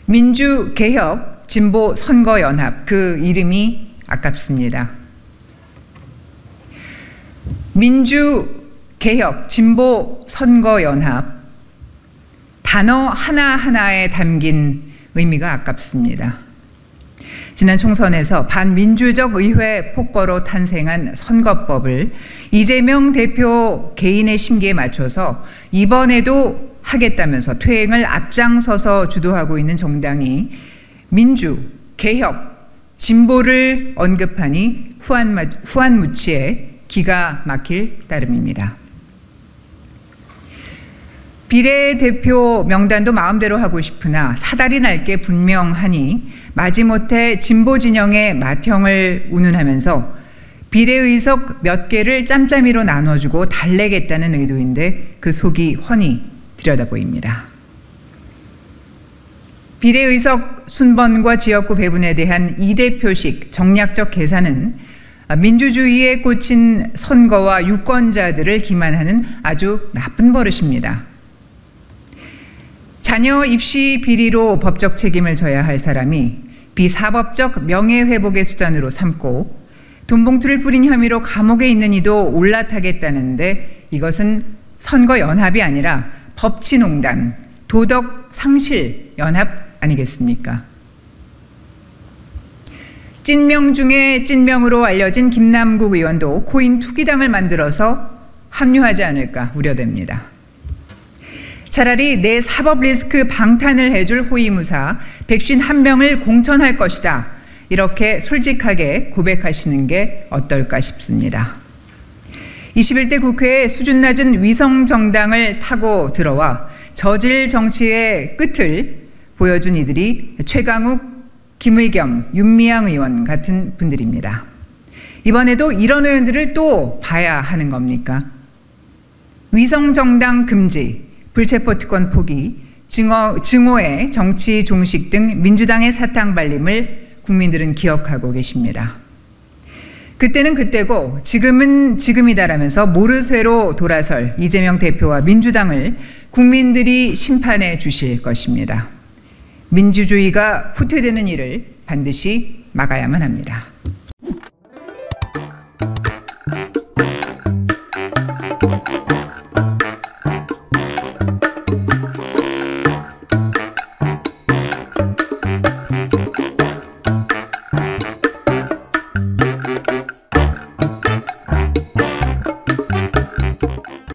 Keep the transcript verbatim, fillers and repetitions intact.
민주개혁 진보선거연합, 그 이름이 아깝습니다. 민주개혁 진보선거연합, 단어 하나하나에 담긴 의미가 아깝습니다. 지난 총선에서 반민주적 의회 폭거로 탄생한 선거법을 이재명 대표 개인의 심기에 맞춰서 이번에도 하겠다면서 퇴행을 앞장서서 주도하고 있는 정당이 민주, 개혁, 진보를 언급하니 후안무치에 기가 막힐 따름입니다. 비례대표 명단도 마음대로 하고 싶으나 사달이 날 게 분명하니 마지못해 진보 진영의 맏형을 운운하면서 비례의석 몇 개를 짬짬이로 나눠주고 달래겠다는 의도인데 그 속이 훤히 들여다보입니다. 비례의석 순번과 지역구 배분에 대한 이대표식 정략적 계산은 민주주의에 꽂힌 선거와 유권자들을 기만하는 아주 나쁜 버릇입니다. 자녀 입시 비리로 법적 책임을 져야 할 사람이 비사법적 명예회복의 수단으로 삼고 돈봉투를 뿌린 혐의로 감옥에 있는 이도 올라타겠다는데 이것은 선거연합이 아니라 법치농단, 도덕상실연합 아니겠습니까? 찐명 중에 찐명으로 알려진 김남국 의원도 코인 투기당을 만들어서 합류하지 않을까 우려됩니다. 차라리 내 사법 리스크 방탄을 해줄 호위무사 백오십일 명을 공천할 것이다. 이렇게 솔직하게 고백하시는 게 어떨까 싶습니다. 이십일 대 국회에 수준 낮은 위성정당을 타고 들어와 저질 정치의 끝을 보여준 이들이 최강욱, 김의겸, 윤미향 의원 같은 분들입니다. 이번에도 이런 의원들을 또 봐야 하는 겁니까? 위성정당 금지, 불체포특권 포기, 증오, 증오의 정치 종식 등 민주당의 사탕 발림을 국민들은 기억하고 계십니다. 그때는 그때고 지금은 지금이다라면서 모르쇠로 돌아설 이재명 대표와 민주당을 국민들이 심판해 주실 것입니다. 민주주의가 후퇴되는 일을 반드시 막아야만 합니다.